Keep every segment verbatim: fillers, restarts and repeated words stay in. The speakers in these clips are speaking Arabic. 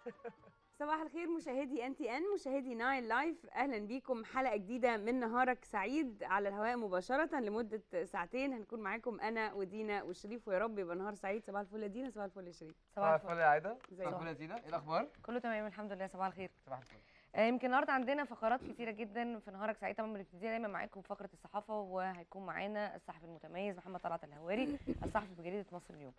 صباح الخير مشاهدي ان تي ان، مشاهدي ناين لايف، اهلا بيكم حلقه جديده من نهارك سعيد على الهواء مباشره لمده ساعتين. هنكون معاكم انا ودينا وشريف، ويا رب يبقى نهار سعيد. صباح الفل يا دينا. صباح الفل يا شريف. صباح الفل يا عايده. صباح الفل يا دينا، ايه الاخبار؟ كله تمام الحمد لله. صباح الخير. صباح الفل. آه يمكن النهارده عندنا فقرات كتيره جدا في نهارك سعيد. طبعا بنبتدي دايما معاكم فقره الصحافه، وهيكون معانا الصحفي المتميز محمد طلعت الهواري الصحفي بجريده مصر اليوم.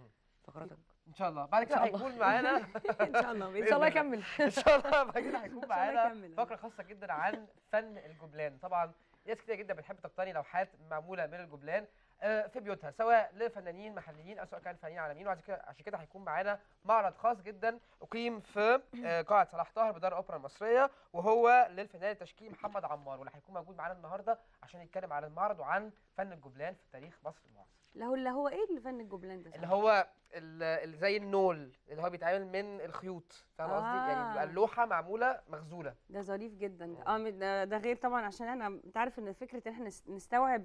فقراتك ان شاء الله بعد كده هيكون معانا ان شاء الله ان شاء الله يكمل ان شاء الله بعد كده هيكون معانا فقره خاصه جدا عن فن الجبلان. طبعا ناس كتير جدا بتحب تقتني لوحات معموله من الجبلان في بيوتها، سواء لفنانين محليين او سواء كان فنانين عالميين، وعشان كده عشان كده هيكون معانا معرض خاص جدا اقيم في قاعه صلاح طاهر بدار الاوبرا المصريه، وهو للفنان التشكيلي محمد عمار، واللي هيكون موجود معانا النهارده عشان يتكلم عن المعرض وعن فن الجبلان في تاريخ مصر المعاصر. لا هو اللي هو ايه اللي فن الجبلان ده؟ اللي هو اللي زي النول اللي هو بيتعمل من الخيوط، فاهم قصدي؟ آه. يعني بيبقى اللوحه معموله مغزوله. ده ظريف جدا. اه ده, ده غير طبعا، عشان انا انت عارف ان فكره ان احنا نستوعب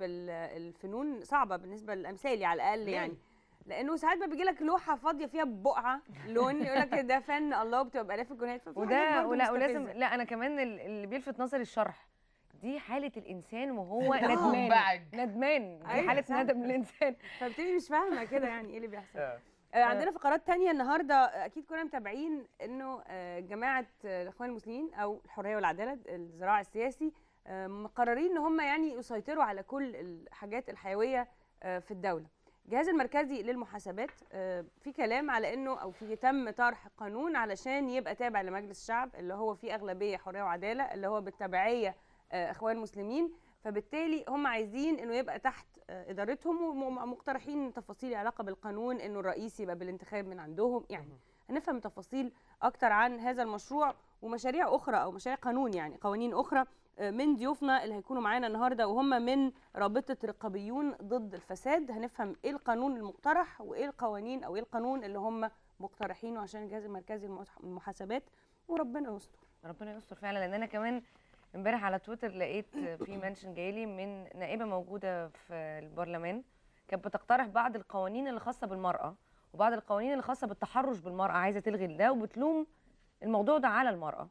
الفنون صعبه بالنسبه للامثالي على الاقل يعني، لانه ساعات ما بيجي لك لوحه فاضيه فيها بقعه لون يقول لك ده فن الله، بتبقى بالاف الجنيهات. وده ولا ولازم لا انا كمان اللي بيلفت نظري الشرح دي حاله الانسان وهو ندمان ندمان دي حاله ندم الانسان، فبتبقي مش فاهمه كده يعني ايه اللي بيحصل. عندنا فقرات تانية النهارده، اكيد كنا متابعين انه جماعه الاخوان المسلمين او الحريه والعداله الذراع السياسي مقررين ان هم يعني يسيطروا على كل الحاجات الحيويه في الدوله. الجهاز المركزي للمحاسبات في كلام على انه او في تم طرح قانون علشان يبقى تابع لمجلس الشعب اللي هو فيه اغلبيه حريه وعداله، اللي هو بالتبعيه اخوان مسلمين، فبالتالي هم عايزين انه يبقى تحت ادارتهم، ومقترحين تفاصيل علاقه بالقانون انه الرئيس يبقى بالانتخاب من عندهم. يعني هنفهم تفاصيل اكتر عن هذا المشروع ومشاريع اخرى او مشاريع قانون يعني قوانين اخرى من ضيوفنا اللي هيكونوا معانا النهارده، وهم من رابطه رقابيون ضد الفساد. هنفهم ايه القانون المقترح وايه القوانين او ايه القانون اللي هم مقترحينه عشان الجهاز المركزي للمحاسبات، وربنا يستر. ربنا يستر فعلا، لان انا كمان امبارح على تويتر لقيت في منشن جايلي من نائبه موجوده في البرلمان كانت بتقترح بعض القوانين اللي خاصه بالمراه وبعض القوانين اللي خاصه بالتحرش بالمراه، عايزه تلغي ده وبتلوم الموضوع ده على المراه.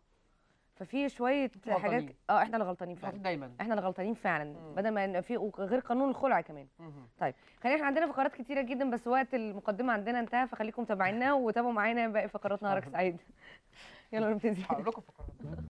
ففي شويه حاجات اه احنا اللي غلطانين فعلا دايما احنا اللي غلطانين فعلا، بدل ما ان في غير قانون الخلع كمان. مم. طيب خلينا، احنا عندنا فقرات كتيره جدا بس وقت المقدمه عندنا انتهى، فخليكم متابعينا وتابعوا معانا باقي فقرات نهارك سعيد. يلا نبتدي. هقول لكم فقرات